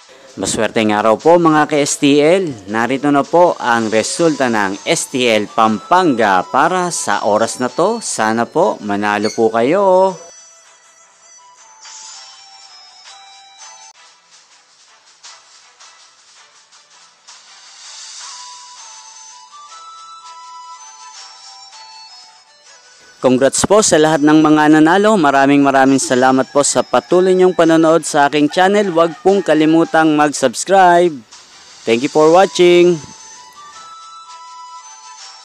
Maswerteng araw po mga ka-STL. Narito na po ang resulta ng STL Pampanga para sa oras na to. Sana po manalo po kayo. Congrats po sa lahat ng mga nanalo. Maraming salamat po sa patuloy niyong panonood sa aking channel. Huwag pong kalimutang mag-subscribe. Thank you for watching.